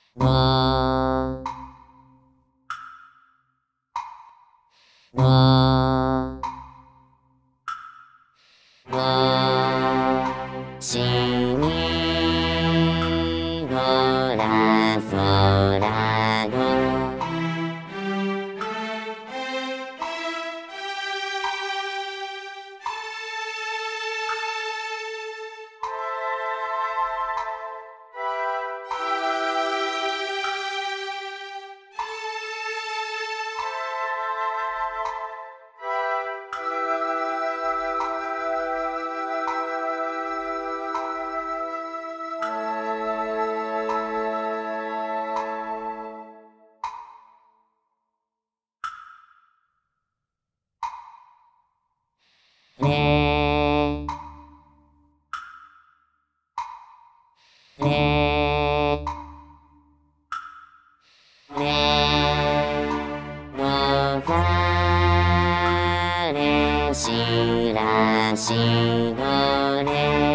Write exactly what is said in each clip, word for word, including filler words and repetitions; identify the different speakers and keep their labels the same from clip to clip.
Speaker 1: わわわしにどらそらどれれれどかれしらしどれ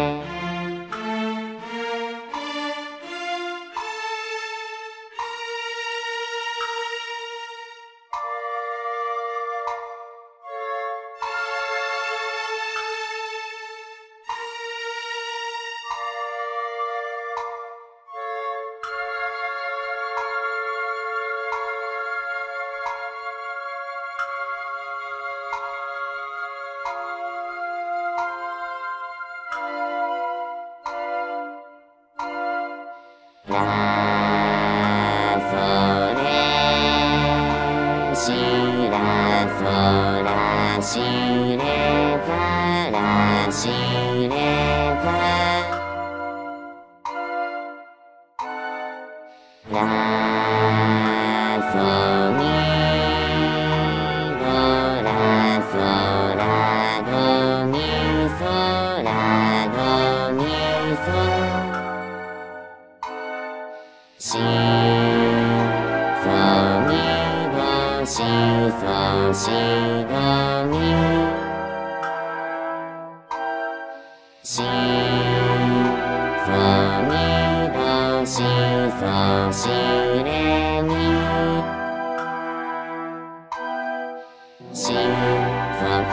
Speaker 1: らそれしらそらしれからしれからそみどらそらどみそらどみそしそみどしそしどみしそみどしそしれみしそか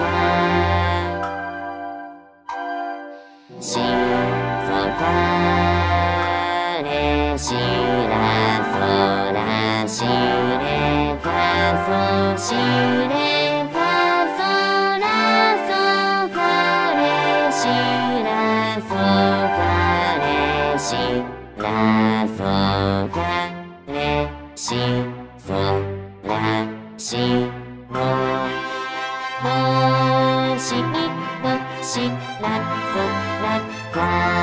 Speaker 1: しそかれしらそらしれかそしれかそらそかれしらそかれしらそかれしそらしどどしみどしらそらか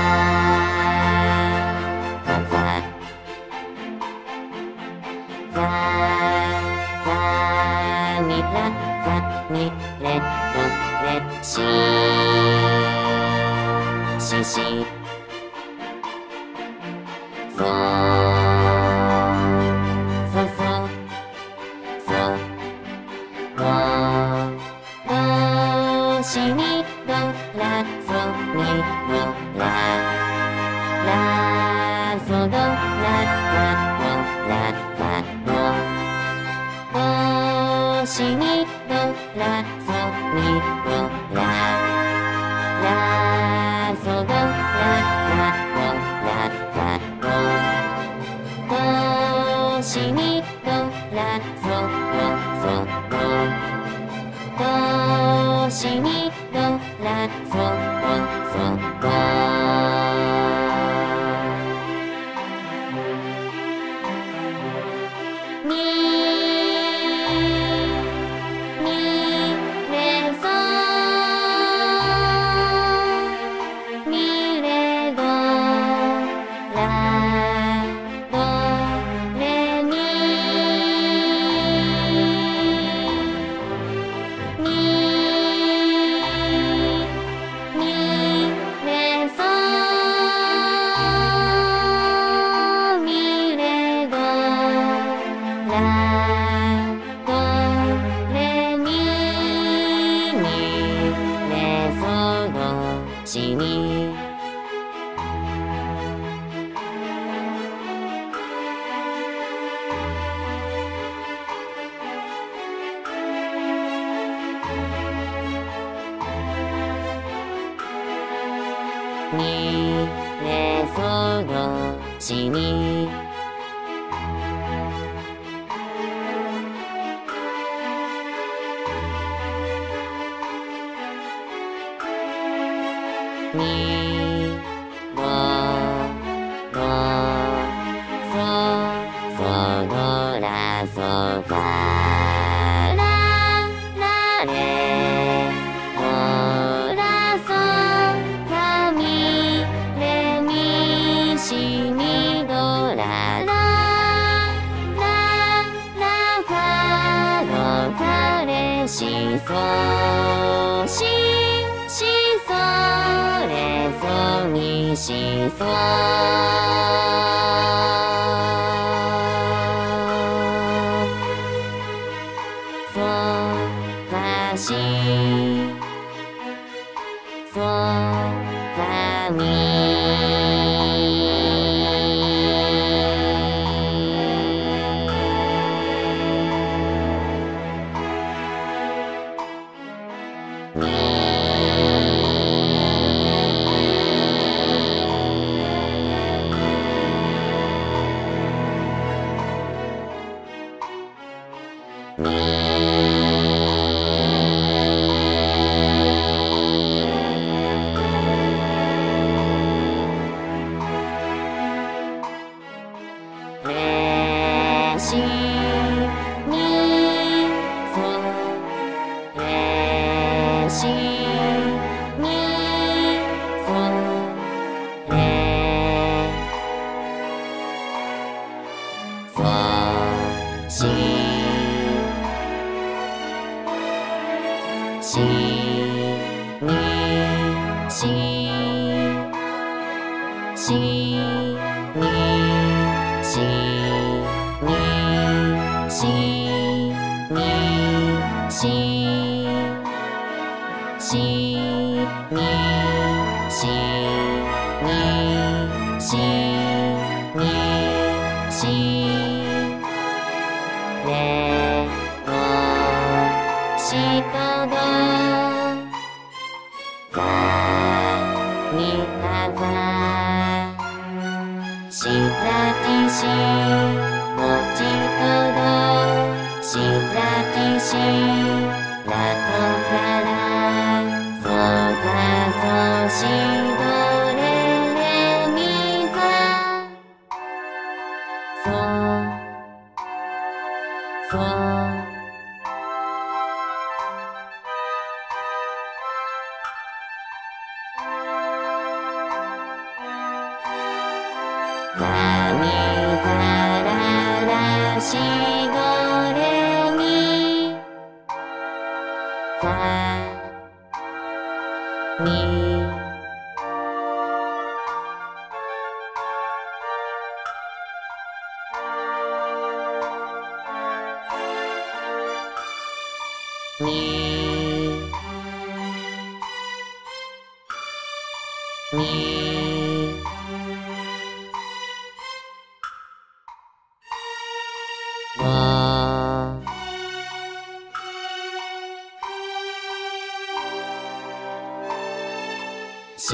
Speaker 1: かかみらかみれどれしししそそそそどどしみどらそみどららそどらかどらかどどしみどらそみどららそどらかどらかどどしみどらそどそどどしみどらそどそどみみれそみれどらどれみしにみどろそそどらそからられどらそかみれみしみどららららかどかれしそししそれそみしそそかしそかみれしみそれしみそれそししみししみしみしみししみしみしみしれどしとどかみかがしらきしもちとどしらきしらとからそうかそうしどれれみがそうそうかみかららしどれみかみみみどし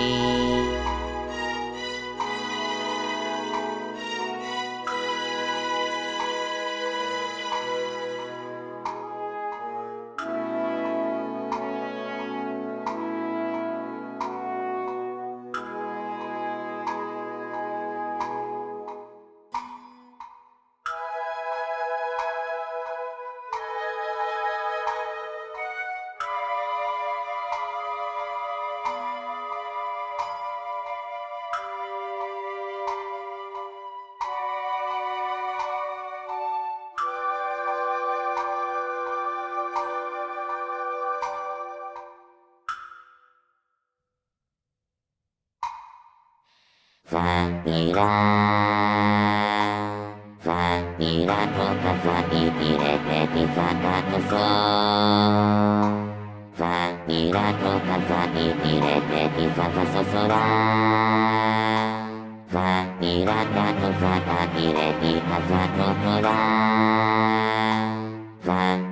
Speaker 1: ファミラファミラとかファミピレペピファタコソファミラとかファミピレペピファファソソラファミラタとファタピレピファファトトラファ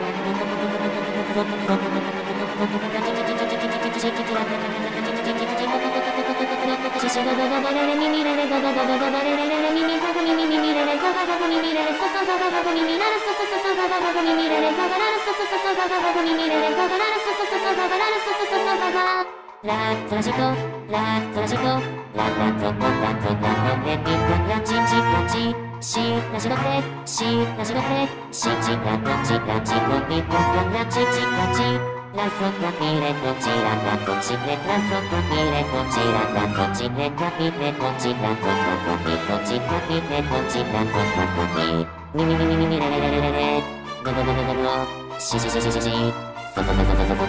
Speaker 1: ラットラジコ、ラットラジコ、ラッラットラットラットレピッララチチラチシラジドレシラジドレシチラトチラチコピララチチラチラソカピレトチララトチレラソカピレトチララトチレカピレトチラトカピトチカピレトチラトカピミミミミミミレレレレレレドドドドドドシシシシシシソソソソソソソソ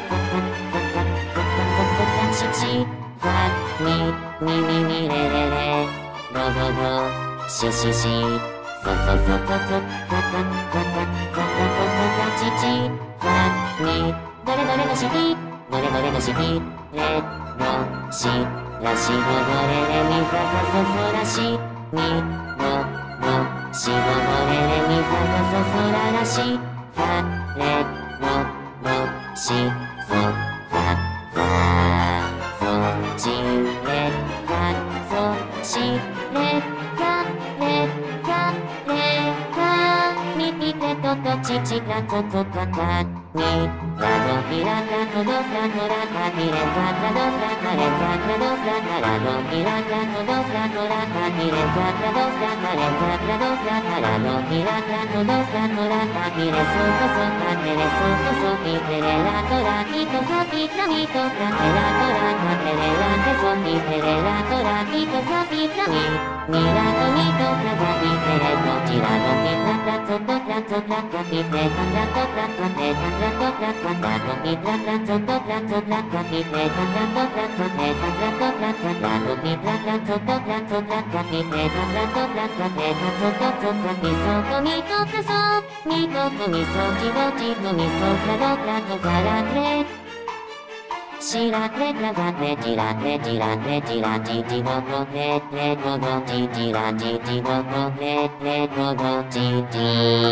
Speaker 1: チチファミミミミレレレドドドシシシソソソソソソカカカカカカカチチファミドレドレのシピドレドレのシピレロシラシドドレレミファカソソラシミドドシドドレレミファカソソララシファレロロシソファファソチレカソシレカレカレカミピレトトチチラトトカカミラドピラカトドラトラカピレカラドラカレカラドラカラドピラカトドラトラカピレカラドラカレカラドラカラドピラカトドラトラカピレソコソカテレソコソピテレラトラキトカピラミトカテラトラカテレラテソピテレラトラキトカピラミミラトミトカカピテレトチラドピラカトドラトラカピテカラトラカテカラトラカラトピラカトドラトラカピテカラトラカテカラトラカラトピラカトドラトラカピテカラトラカテカトドトカピソコミトカソミトコミソキドチコミソカドラトカラレシラレラガレチラレチラレチラチチボコレレコドチチラチチボコレレコドチチ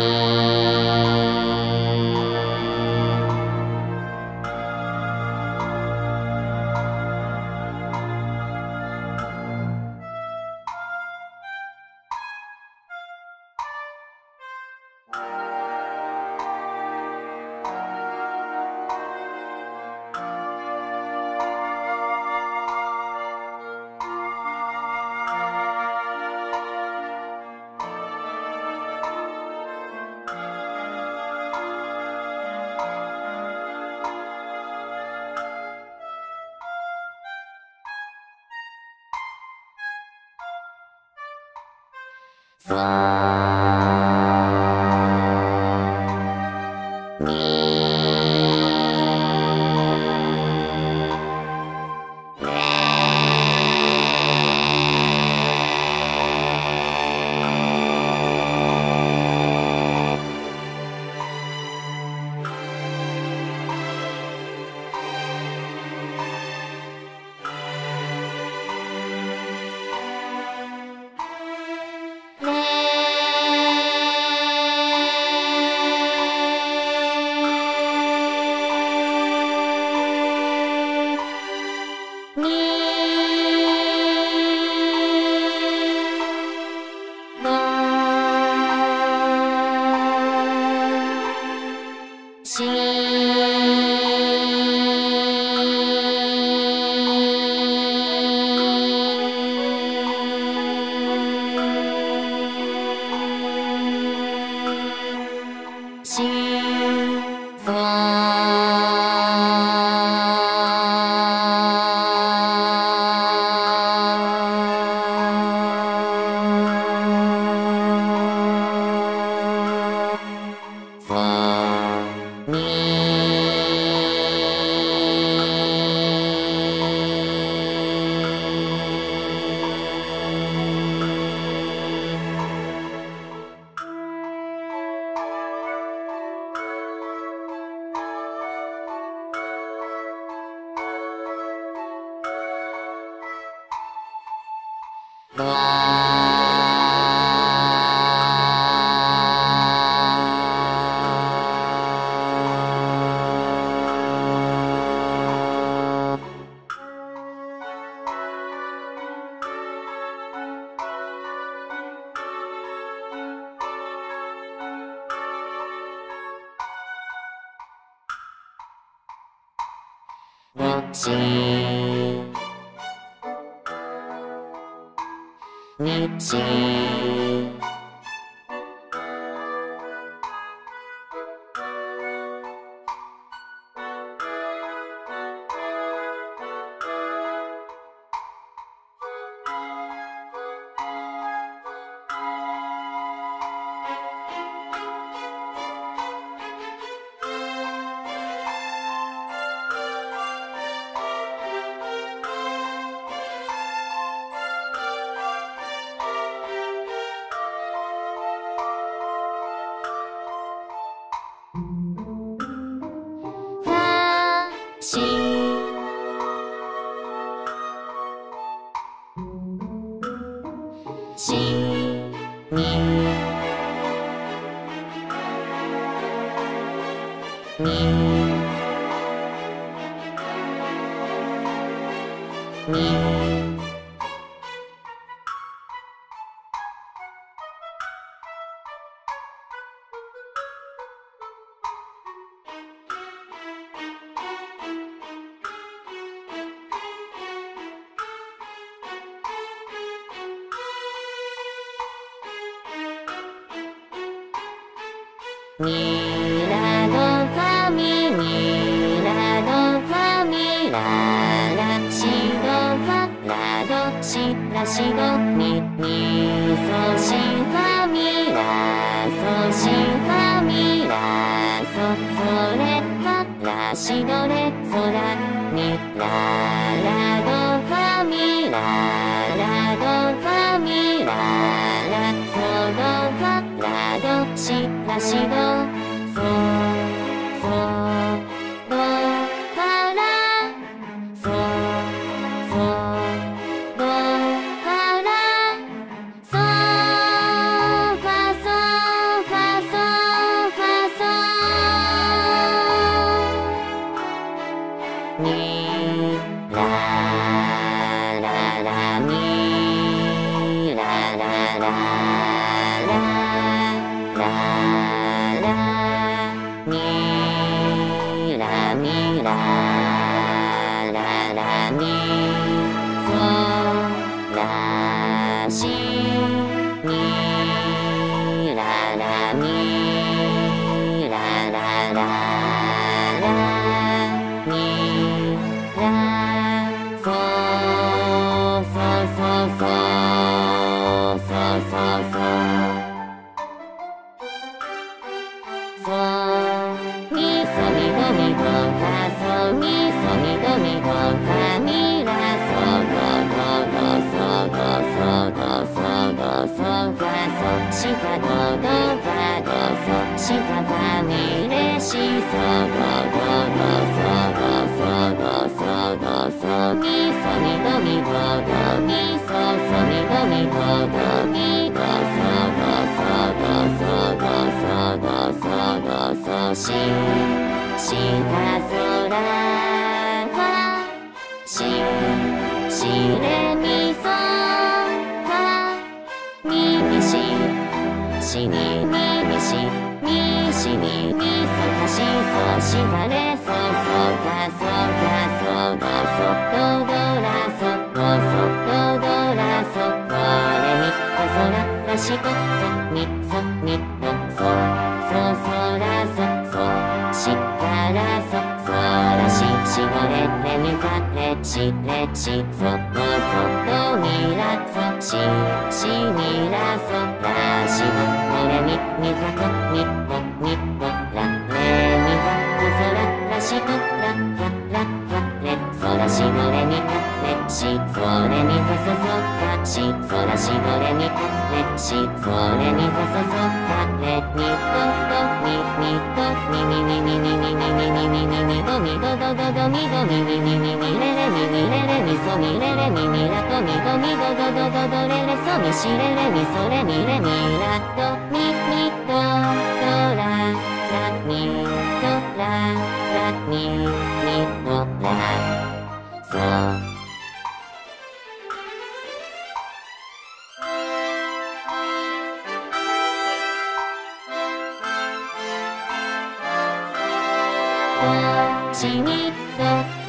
Speaker 1: ソミレしにしししにににミラドファミミラドファミララシドファラドシラシドミミソシファミラソシファミラソソレファラシドレソラミララドファミララドファミララソドファラドシラシドソソドファラソソドファラソファソファソファソミラララミララララララミラミラララミソラシミララミララララミラソソソソソソソソミソミドミドファソミソミドミドファミラソドドドソドソドソドソファソシファドドファドソシファファミレシソドドドソドソドソドソミソミドミドドミソソミドミドドミドソドソドソドソドソドソシシファソラファシシレミソファミミシシニミミシミシニミソファシソシファレソソファソファソドソドドラソドソドドラソドレミファソララシドソミソミドソソソラソソシカラソソラシシドレレミファレシレシソドソドミラソシシミラソラシドドレミミファコミドミドラレミファコソララシドラファラファレソラシドレミファレシソレミファソソラシソラシドレミファレシソレミファソソラレミドドミミドミミミミミミミミミミミミドミドドドドミドミミミミミレレミミレレミソミレレミミラドミドミドドドドドレレソミシレレミソレミレミラドミミドドララミドララミミドラソドシミド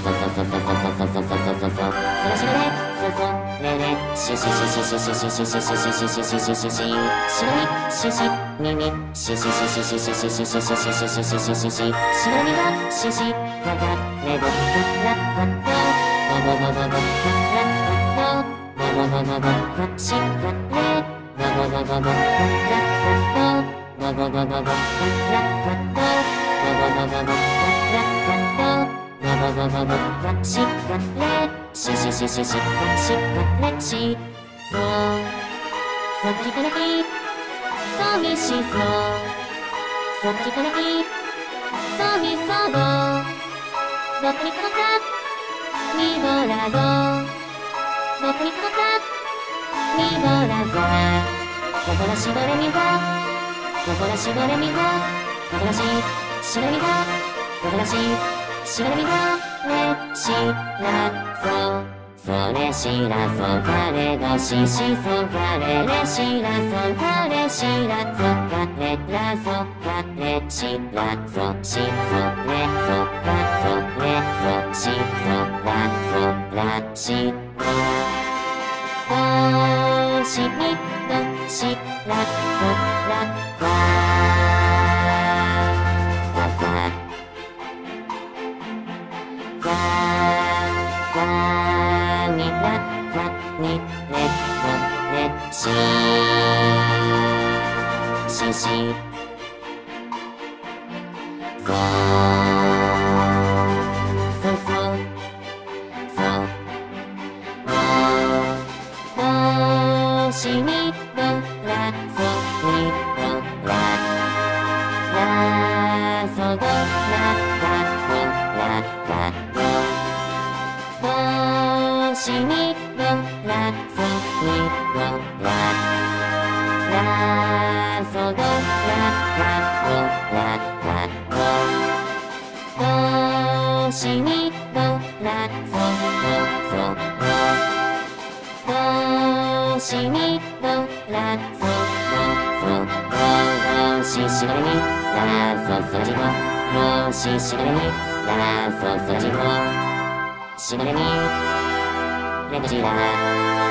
Speaker 1: しごれにレンドジーラ